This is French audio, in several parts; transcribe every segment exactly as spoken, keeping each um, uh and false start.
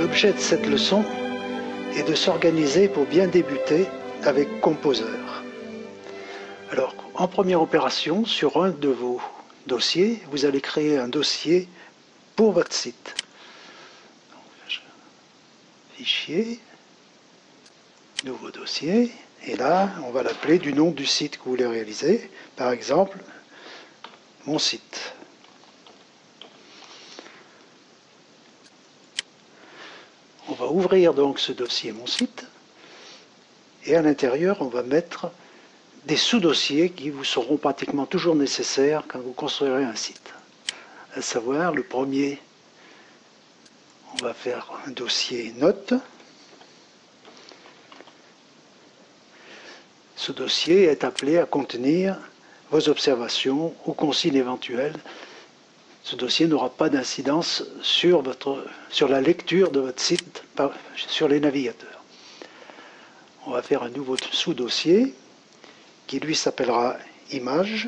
L'objet de cette leçon est de s'organiser pour bien débuter avec Composer. Alors, en première opération, sur un de vos dossiers, vous allez créer un dossier pour votre site. Fichier, nouveau dossier, et là, on va l'appeler du nom du site que vous voulez réaliser. Par exemple, mon site. On va ouvrir donc ce dossier Mon site, et à l'intérieur, on va mettre des sous-dossiers qui vous seront pratiquement toujours nécessaires quand vous construirez un site. À savoir, le premier, on va faire un dossier notes. Ce dossier est appelé à contenir vos observations ou consignes éventuelles. Ce dossier n'aura pas d'incidence sur, votre, sur la lecture de votre site par, sur les navigateurs. On va faire un nouveau sous-dossier qui lui s'appellera Images,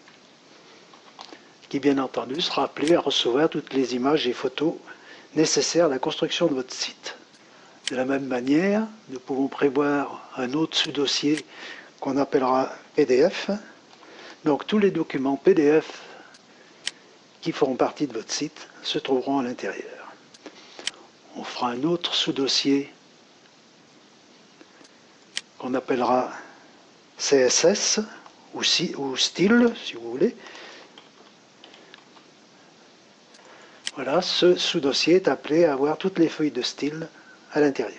qui bien entendu sera appelé à recevoir toutes les images et photos nécessaires à la construction de votre site. De la même manière, nous pouvons prévoir un autre sous-dossier qu'on appellera P D F. Donc tous les documents P D F qui feront partie de votre site se trouveront à l'intérieur. On fera un autre sous-dossier qu'on appellera C S S ou, si, ou style, si vous voulez. Voilà, ce sous-dossier est appelé à avoir toutes les feuilles de style à l'intérieur.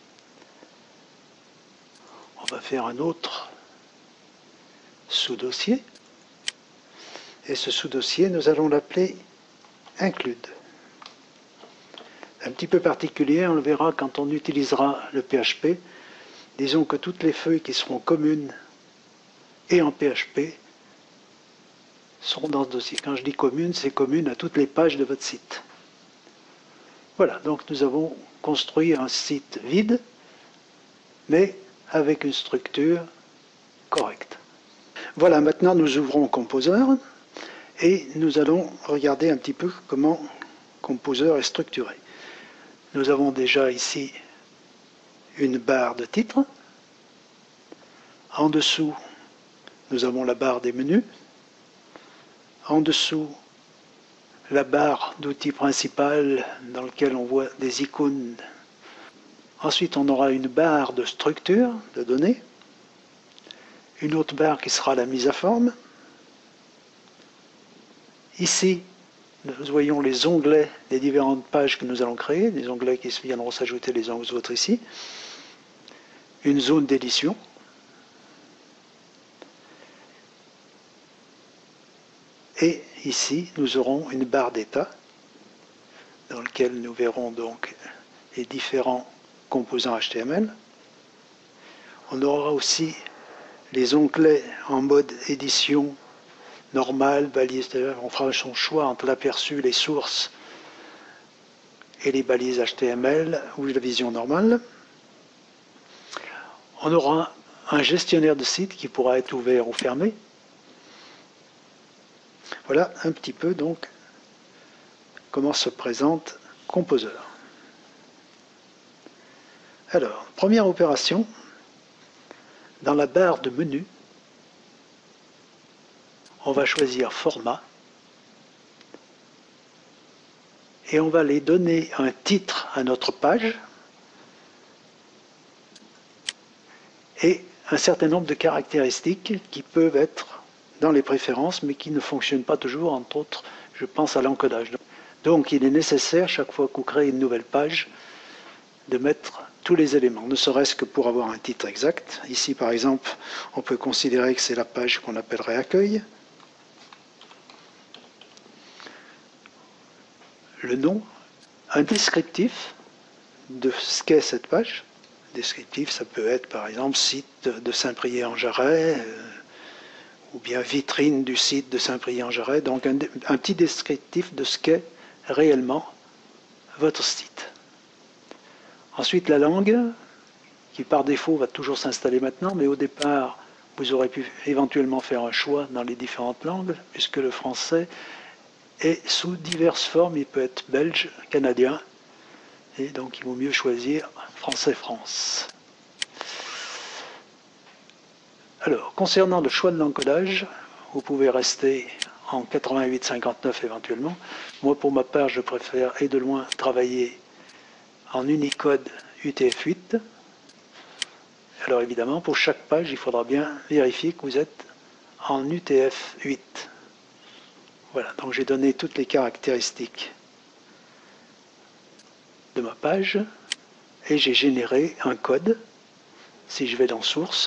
On va faire un autre sous-dossier. Et ce sous-dossier, nous allons l'appeler Include. Un petit peu particulier, on le verra quand on utilisera le P H P. Disons que toutes les feuilles qui seront communes et en P H P seront dans ce dossier. Quand je dis commune, c'est commune à toutes les pages de votre site. Voilà, donc nous avons construit un site vide, mais avec une structure correcte. Voilà, maintenant nous ouvrons Composer et nous allons regarder un petit peu comment Composer est structuré. Nous avons déjà ici une barre de titre. En dessous, nous avons la barre des menus. En dessous, la barre d'outils principale dans laquelle on voit des icônes. Ensuite, on aura une barre de structure de données. Une autre barre qui sera la mise à forme. Ici, nous voyons les onglets des différentes pages que nous allons créer, des onglets qui viendront s'ajouter les uns aux autres ici. Une zone d'édition. Et ici, nous aurons une barre d'état dans laquelle nous verrons donc les différents composants H T M L. On aura aussi les onglets en mode édition normale, balise, on fera son choix entre l'aperçu, les sources et les balises H T M L ou la vision normale. On aura un gestionnaire de site qui pourra être ouvert ou fermé. Voilà un petit peu donc comment se présente Composer. Alors, première opération, dans la barre de menu, on va choisir Format et on va aller donner un titre à notre page et un certain nombre de caractéristiques qui peuvent être dans les préférences mais qui ne fonctionnent pas toujours, entre autres, je pense à l'encodage. Donc il est nécessaire, chaque fois que vous créez une nouvelle page, de mettre tous les éléments, ne serait-ce que pour avoir un titre exact. Ici, par exemple, on peut considérer que c'est la page qu'on appellerait Accueil. Le nom, un descriptif de ce qu'est cette page. Descriptif, ça peut être, par exemple, site de Saint-Priest-en-Jarret, euh, ou bien vitrine du site de Saint-Priest-en-Jarret. Donc, un, un petit descriptif de ce qu'est réellement votre site. Ensuite, la langue, qui par défaut va toujours s'installer maintenant, mais au départ, vous aurez pu éventuellement faire un choix dans les différentes langues, puisque le français est sous diverses formes. Il peut être belge, canadien, Et donc il vaut mieux choisir Français France. Alors, concernant le choix de l'encodage, vous pouvez rester en quatre-vingt-huit cinquante-neuf éventuellement. Moi, pour ma part, je préfère et de loin travailler en Unicode U T F huit. Alors évidemment, pour chaque page, il faudra bien vérifier que vous êtes en U T F huit. Voilà, donc j'ai donné toutes les caractéristiques de ma page et j'ai généré un code. Si je vais dans Source,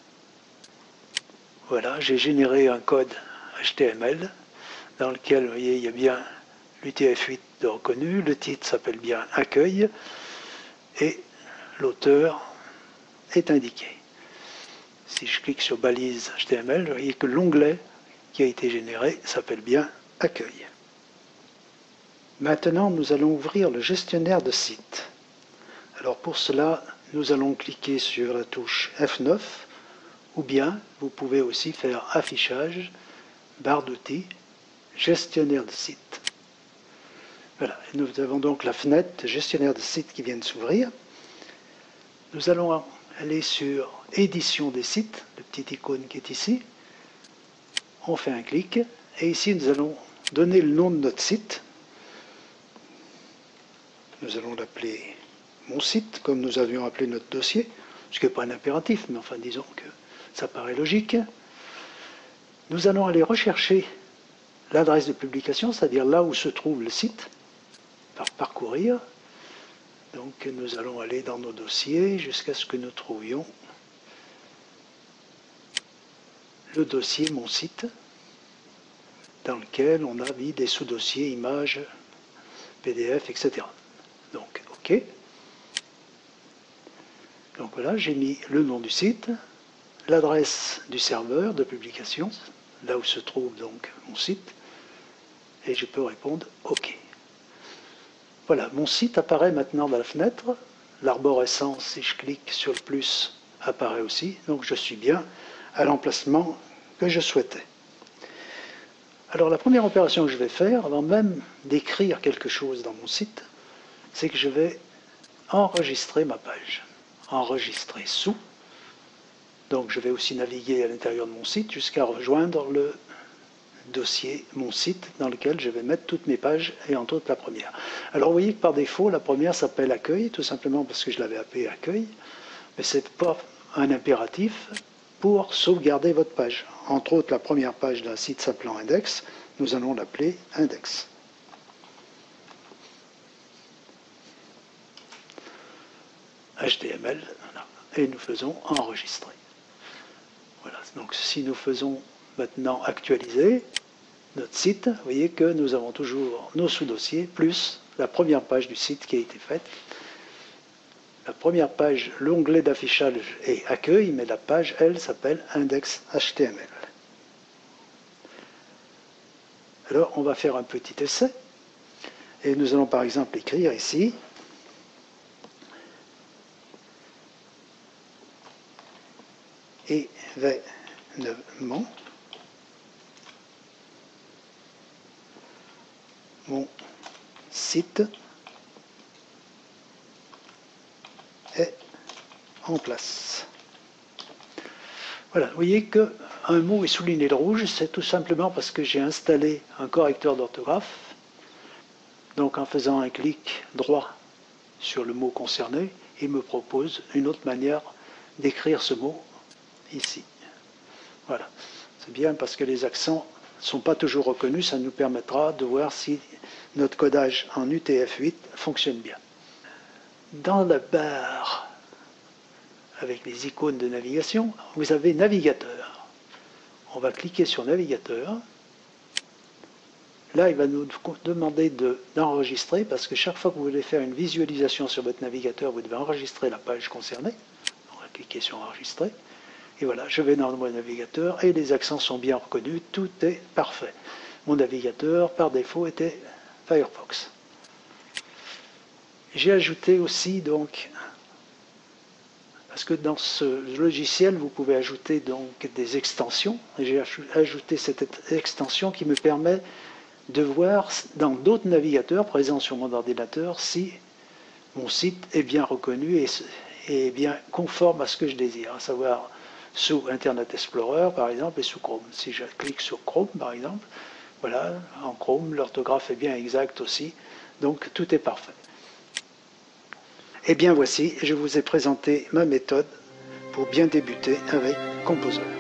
voilà, j'ai généré un code H T M L dans lequel, vous voyez, il y a bien l'U T F huit de reconnu, le titre s'appelle bien Accueil et l'auteur est indiqué. Si je clique sur balise H T M L, vous voyez que l'onglet qui a été généré s'appelle bien Accueil. Maintenant, nous allons ouvrir le gestionnaire de site. Alors pour cela, nous allons cliquer sur la touche F neuf, ou bien vous pouvez aussi faire Affichage, barre d'outils, gestionnaire de site. Voilà, nous avons donc la fenêtre gestionnaire de site qui vient de s'ouvrir. Nous allons aller sur Édition des sites, le petit icône qui est ici. On fait un clic, et ici nous allons donner le nom de notre site. Nous allons l'appeler Mon site, comme nous avions appelé notre dossier, ce qui n'est pas un impératif, mais enfin disons que ça paraît logique. Nous allons aller rechercher l'adresse de publication, c'est-à-dire là où se trouve le site, par parcourir. Donc nous allons aller dans nos dossiers jusqu'à ce que nous trouvions le dossier Mon site, dans lequel on a mis des sous-dossiers, images, P D F, et cetera. Donc, OK. Donc voilà, j'ai mis le nom du site, l'adresse du serveur de publication, là où se trouve donc mon site, et je peux répondre OK. Voilà, mon site apparaît maintenant dans la fenêtre. L'arborescence, si je clique sur le plus, apparaît aussi. Donc je suis bien à l'emplacement que je souhaitais. Alors la première opération que je vais faire, avant même d'écrire quelque chose dans mon site, c'est que je vais enregistrer ma page. Enregistrer sous. Donc je vais aussi naviguer à l'intérieur de mon site jusqu'à rejoindre le dossier Mon site dans lequel je vais mettre toutes mes pages et entre autres la première. Alors vous voyez que par défaut la première s'appelle Accueil, tout simplement parce que je l'avais appelé Accueil, mais ce n'est pas un impératif pour sauvegarder votre page. Entre autres la première page d'un site s'appelant Index, nous allons l'appeler Index. H T M L, voilà, et nous faisons enregistrer. Voilà, donc si nous faisons maintenant actualiser notre site, vous voyez que nous avons toujours nos sous-dossiers, plus la première page du site qui a été faite. La première page, l'onglet d'affichage est Accueil, mais la page, elle, s'appelle Index H T M L. Alors, on va faire un petit essai, et nous allons par exemple écrire ici événement. Mon site est en place. Voilà, vous voyez qu'un mot est souligné de rouge, c'est tout simplement parce que j'ai installé un correcteur d'orthographe. Donc en faisant un clic droit sur le mot concerné, il me propose une autre manière d'écrire ce mot ici. Voilà, c'est bien parce que les accents ne sont pas toujours reconnus, ça nous permettra de voir si notre codage en U T F huit fonctionne bien. Dans la barre avec les icônes de navigation, vous avez Navigateur. On va cliquer sur Navigateur. Là, il va nous demander d'enregistrer, parce que chaque fois que vous voulez faire une visualisation sur votre navigateur, vous devez enregistrer la page concernée. On va cliquer sur Enregistrer. Et voilà, je vais dans mon navigateur et les accents sont bien reconnus, tout est parfait. Mon navigateur, par défaut, était Firefox. J'ai ajouté aussi, donc, parce que dans ce logiciel, vous pouvez ajouter donc des extensions. J'ai ajouté cette extension qui me permet de voir dans d'autres navigateurs présents sur mon ordinateur si mon site est bien reconnu et, et bien conforme à ce que je désire, à savoir sous Internet Explorer par exemple et sous Chrome. Si je clique sur Chrome par exemple, voilà, en Chrome l'orthographe est bien exacte aussi, donc tout est parfait. Et bien voici, je vous ai présenté ma méthode pour bien débuter avec Composer.